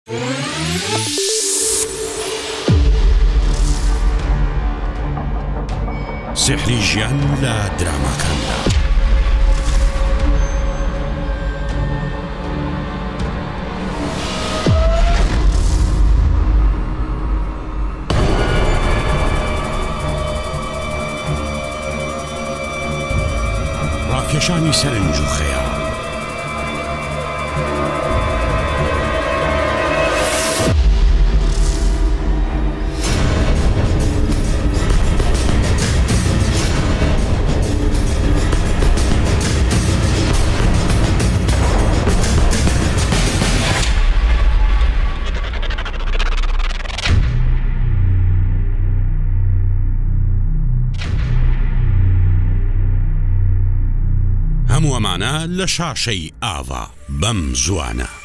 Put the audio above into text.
سحری ژیان لە دراماکاندا. ڕاکێشانی سەرنج و خەیاڵ. هەموو ئەمانە لە شاشەی ئاوا بەم زوانە.